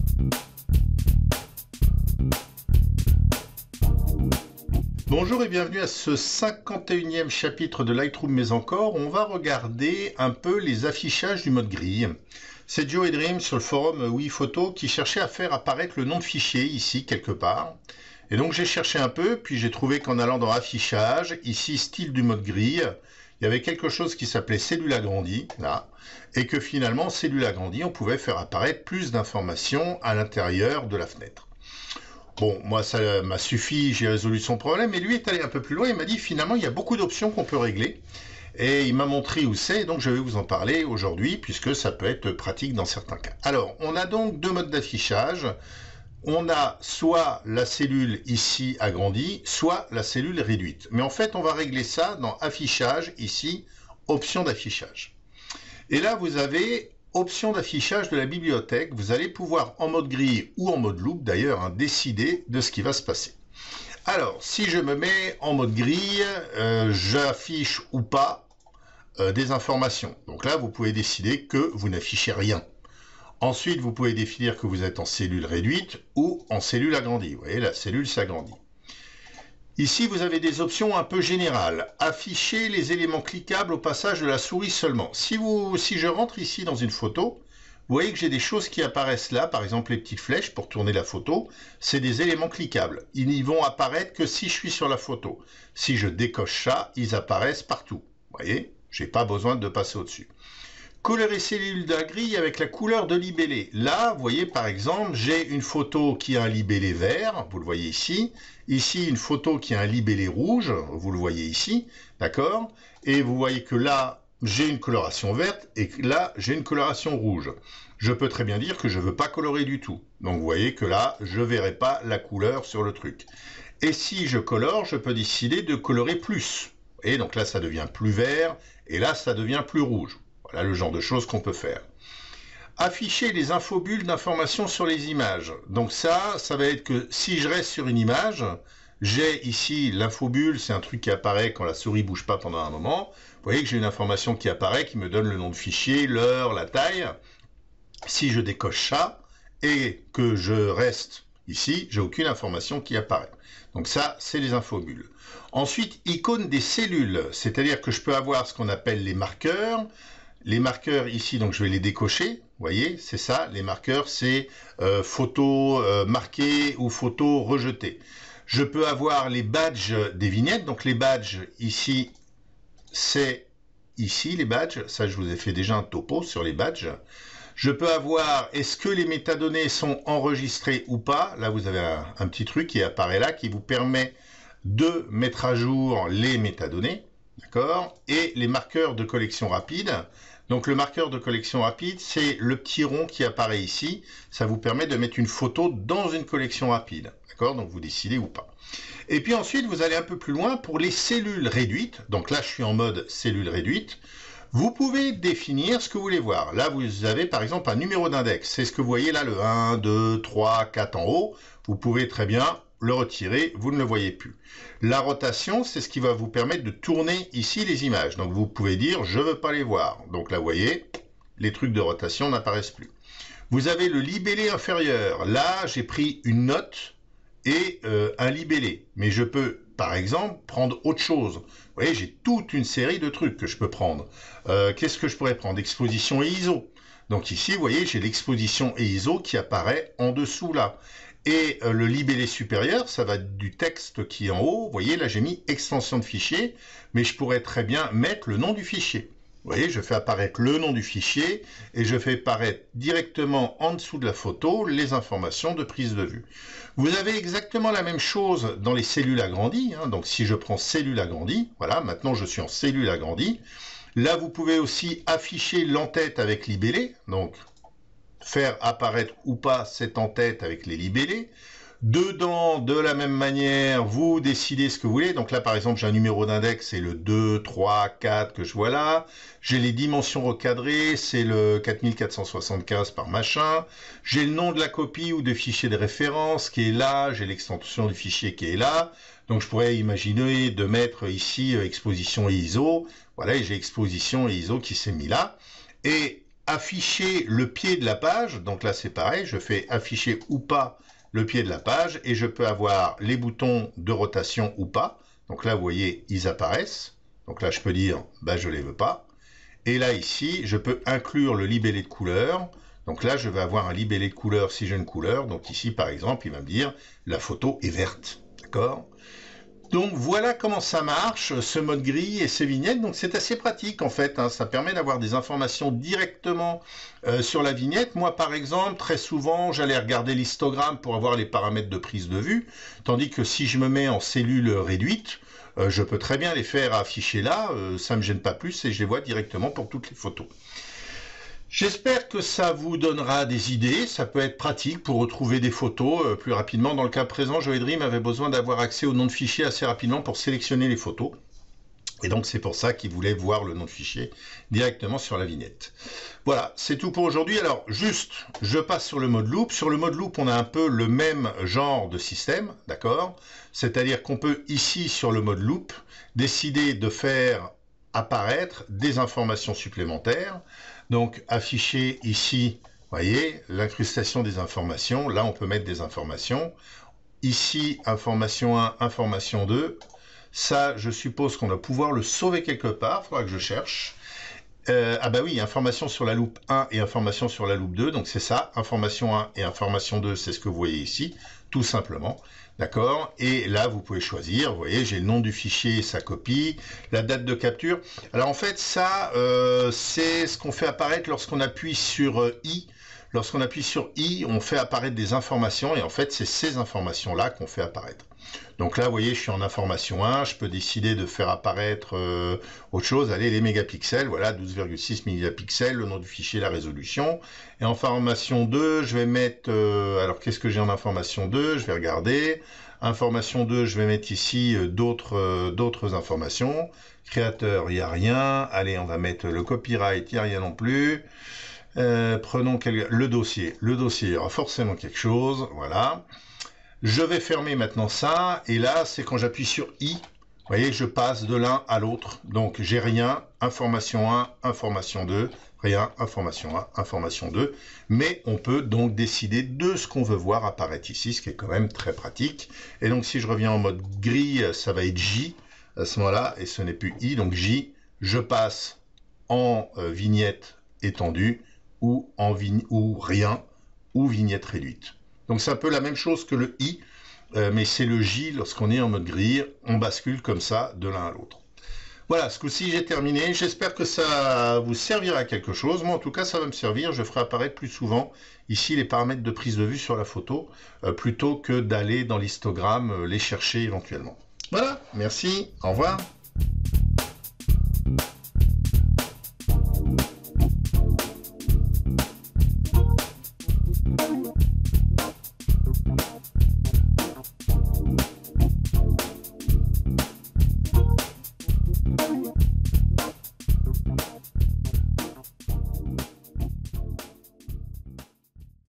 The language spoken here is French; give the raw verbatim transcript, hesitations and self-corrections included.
Bonjour et bienvenue à ce cinquante et unième chapitre de Lightroom mais encore, on va regarder un peu les affichages du mode grille. C'est Joe et Dream sur le forum WePhoto qui cherchait à faire apparaître le nom de fichier ici quelque part. Et donc j'ai cherché un peu, puis j'ai trouvé qu'en allant dans affichage, ici style du mode grille, il y avait quelque chose qui s'appelait cellule agrandie, là, et que finalement cellule agrandie, on pouvait faire apparaître plus d'informations à l'intérieur de la fenêtre. Bon, moi, ça m'a suffi, j'ai résolu son problème, et lui est allé un peu plus loin, il m'a dit, finalement, il y a beaucoup d'options qu'on peut régler, et il m'a montré où c'est, donc je vais vous en parler aujourd'hui, puisque ça peut être pratique dans certains cas. Alors, on a donc deux modes d'affichage, on a soit la cellule ici agrandie, soit la cellule réduite. Mais en fait, on va régler ça dans affichage, ici, option d'affichage. Et là, vous avez option d'affichage de la bibliothèque, vous allez pouvoir en mode grille ou en mode loupe d'ailleurs hein, décider de ce qui va se passer. Alors si je me mets en mode grille, euh, j'affiche ou pas euh, des informations. Donc là vous pouvez décider que vous n'affichez rien. Ensuite vous pouvez définir que vous êtes en cellule réduite ou en cellule agrandie. Vous voyez la cellule s'agrandit. Ici, vous avez des options un peu générales. Afficher les éléments cliquables au passage de la souris seulement. Si, vous, si je rentre ici dans une photo, vous voyez que j'ai des choses qui apparaissent là, par exemple les petites flèches pour tourner la photo, c'est des éléments cliquables. Ils n'y vont apparaître que si je suis sur la photo. Si je décoche ça, ils apparaissent partout. Vous voyez, je n'ai pas besoin de passer au-dessus. Colorer cellule de la grille avec la couleur de libellé. Là, vous voyez par exemple, j'ai une photo qui a un libellé vert, vous le voyez ici. Ici, une photo qui a un libellé rouge, vous le voyez ici, d'accord? Et vous voyez que là, j'ai une coloration verte et que là, j'ai une coloration rouge. Je peux très bien dire que je ne veux pas colorer du tout. Donc vous voyez que là, je ne verrai pas la couleur sur le truc. Et si je colore, je peux décider de colorer plus. Et donc là, ça devient plus vert et là, ça devient plus rouge. Voilà le genre de choses qu'on peut faire. Afficher les infobulles d'informations sur les images. Donc ça, ça va être que si je reste sur une image, j'ai ici l'infobulle, c'est un truc qui apparaît quand la souris bouge pas pendant un moment. Vous voyez que j'ai une information qui apparaît, qui me donne le nom de fichier, l'heure, la taille. Si je décoche ça et que je reste ici, j'ai aucune information qui apparaît. Donc ça, c'est les infobulles. Ensuite, icône des cellules, c'est-à-dire que je peux avoir ce qu'on appelle les marqueurs. Les marqueurs ici, donc je vais les décocher, vous voyez, c'est ça, les marqueurs, c'est euh, photo euh, marquée ou photo rejetée. Je peux avoir les badges des vignettes, donc les badges ici, c'est ici les badges, ça je vous ai fait déjà un topo sur les badges. Je peux avoir, est-ce que les métadonnées sont enregistrées ou pas, là vous avez un, un petit truc qui apparaît là, qui vous permet de mettre à jour les métadonnées. D'accord? Et les marqueurs de collection rapide. Donc le marqueur de collection rapide, c'est le petit rond qui apparaît ici. Ça vous permet de mettre une photo dans une collection rapide. D'accord? Donc vous décidez ou pas. Et puis ensuite, vous allez un peu plus loin pour les cellules réduites. Donc là, je suis en mode cellule réduite. Vous pouvez définir ce que vous voulez voir. Là, vous avez par exemple un numéro d'index. C'est ce que vous voyez là, le un, deux, trois, quatre en haut. Vous pouvez très bien le retirer, vous ne le voyez plus. La rotation, c'est ce qui va vous permettre de tourner ici les images. Donc vous pouvez dire, je ne veux pas les voir. Donc là, vous voyez, les trucs de rotation n'apparaissent plus. Vous avez le libellé inférieur. Là, j'ai pris une note et euh, un libellé. Mais je peux, par exemple, prendre autre chose. Vous voyez, j'ai toute une série de trucs que je peux prendre. Euh, Qu'est-ce que je pourrais prendre? Exposition et I S O. Donc ici, vous voyez, j'ai l'exposition et I S O qui apparaît en dessous là. Et euh, le libellé supérieur, ça va du texte qui est en haut. Vous voyez, là, j'ai mis extension de fichier, mais je pourrais très bien mettre le nom du fichier. Vous voyez, je fais apparaître le nom du fichier et je fais apparaître directement en dessous de la photo les informations de prise de vue. Vous avez exactement la même chose dans les cellules agrandies. Hein. Donc, si je prends cellule agrandie, voilà, maintenant je suis en cellule agrandie. Là, vous pouvez aussi afficher l'entête avec libellé. Donc, faire apparaître ou pas cette en-tête avec les libellés. Dedans, de la même manière, vous décidez ce que vous voulez. Donc là, par exemple, j'ai un numéro d'index, c'est le deux, trois, quatre que je vois là. J'ai les dimensions recadrées, c'est le quatre mille quatre cent soixante-quinze par machin. J'ai le nom de la copie ou de fichier de référence qui est là. J'ai l'extension du fichier qui est là. Donc je pourrais imaginer de mettre ici euh, exposition et I S O. Voilà, et j'ai exposition et I S O qui s'est mis là. Et afficher le pied de la page. Donc là, c'est pareil, je fais afficher ou pas le pied de la page et je peux avoir les boutons de rotation ou pas. Donc là, vous voyez, ils apparaissent. Donc là, je peux dire, bah, je les veux pas. Et là, ici, je peux inclure le libellé de couleur. Donc là, je vais avoir un libellé de couleur si j'ai une couleur. Donc ici, par exemple, il va me dire, la photo est verte. D'accord ? Donc voilà comment ça marche, ce mode grille et ces vignettes. Donc c'est assez pratique en fait, hein. Ça permet d'avoir des informations directement euh, sur la vignette. Moi par exemple, très souvent, j'allais regarder l'histogramme pour avoir les paramètres de prise de vue, tandis que si je me mets en cellule réduite, euh, je peux très bien les faire afficher là, euh, ça ne me gêne pas plus et je les vois directement pour toutes les photos. J'espère que ça vous donnera des idées, ça peut être pratique pour retrouver des photos euh, plus rapidement. Dans le cas présent, Joe Dream avait besoin d'avoir accès au nom de fichier assez rapidement pour sélectionner les photos. Et donc c'est pour ça qu'il voulait voir le nom de fichier directement sur la vignette. Voilà, c'est tout pour aujourd'hui. Alors juste, je passe sur le mode loop. Sur le mode loop, on a un peu le même genre de système, d'accord? C'est-à-dire qu'on peut ici, sur le mode loop, décider de faire apparaître des informations supplémentaires. Donc afficher ici, vous voyez, l'incrustation des informations. Là, on peut mettre des informations. Ici, information un, information deux. Ça, je suppose qu'on va pouvoir le sauver quelque part. Il faudra que je cherche. Euh, ah bah oui, information sur la loupe un et information sur la loupe deux. Donc c'est ça, information un et information deux, c'est ce que vous voyez ici, tout simplement. D'accord? Et là, vous pouvez choisir, vous voyez, j'ai le nom du fichier, sa copie, la date de capture. Alors en fait, ça, euh, c'est ce qu'on fait apparaître lorsqu'on appuie sur euh, I. Lorsqu'on appuie sur I, on fait apparaître des informations et en fait, c'est ces informations-là qu'on fait apparaître. Donc là, vous voyez, je suis en information un, je peux décider de faire apparaître euh, autre chose. Allez, les mégapixels, voilà, douze virgule six mégapixels, le nom du fichier, la résolution. Et en information deux, je vais mettre... Euh, alors, qu'est-ce que j'ai en information deux? Je vais regarder. Information deux, je vais mettre ici euh, d'autres euh, d'autres informations. Créateur, il n'y a rien. Allez, on va mettre le copyright, il n'y a rien non plus. Euh, prenons quel... le dossier. Le dossier, il y aura forcément quelque chose, voilà. Je vais fermer maintenant ça, et là, c'est quand j'appuie sur I, vous voyez, je passe de l'un à l'autre. Donc, j'ai rien, information un, information deux, rien, information un, information deux. Mais on peut donc décider de ce qu'on veut voir apparaître ici, ce qui est quand même très pratique. Et donc, si je reviens en mode grille, ça va être J à ce moment-là, et ce n'est plus I. Donc, J, je passe en euh, vignette étendue, ou en vigne ou rien, ou vignette réduite. Donc c'est un peu la même chose que le I, euh, mais c'est le J lorsqu'on est en mode grille, on bascule comme ça de l'un à l'autre. Voilà, ce coup-ci j'ai terminé, j'espère que ça vous servira à quelque chose. Moi en tout cas ça va me servir, je ferai apparaître plus souvent ici les paramètres de prise de vue sur la photo, euh, plutôt que d'aller dans l'histogramme euh, les chercher éventuellement. Voilà, merci, au revoir.